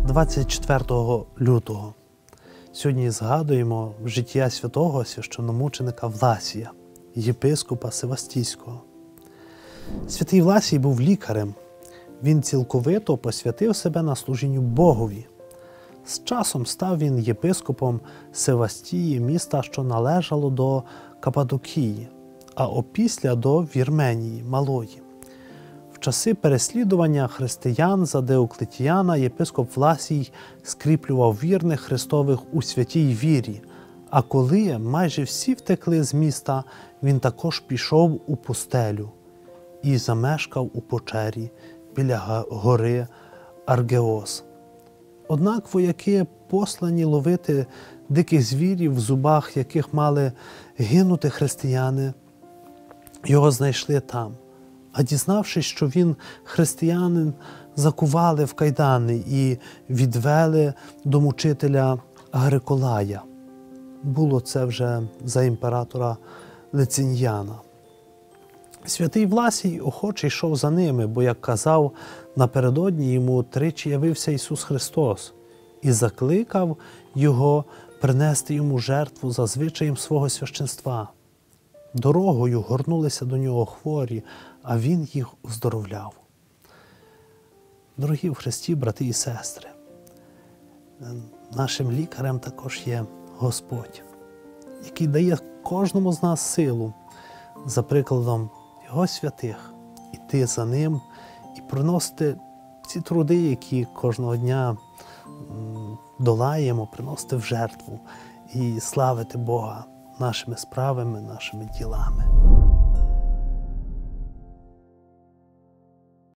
24 лютого. Сьогодні згадуємо життя святого священномученика Власія, єпископа Севастійського. Святий Власій був лікарем. Він цілковито посвятив себе на служінню Богові. З часом став він єпископом Севастії, міста, що належало до Каппадокії, а опісля до Вірменії Малої. В часи переслідування християн за Деоклетіана єпископ Власій скріплював вірних Христових у святій вірі, а коли майже всі втекли з міста, він також пішов у пустелю і замешкав у печері біля гори Аргеос. Однак вояки, послані ловити диких звірів, в зубах яких мали гинути християни, його знайшли там. А дізнавшись, що він християнин, закували в кайдани і відвели до мучителя Агриколая. Було це вже за імператора Лицин'яна. Святий Власій охоче йшов за ними, бо, як казав, напередодні йому тричі явився Ісус Христос і закликав його принести йому жертву за звичаєм свого священства. Дорогою горнулися до нього хворі, а він їх оздоровляв. Дорогі в Христі, брати і сестри, нашим лікарем також є Господь, який дає кожному з нас силу, за прикладом Його святих, іти за Ним і приносити ці труди, які кожного дня долаємо, приносити в жертву і славити Бога нашими справами, нашими ділами.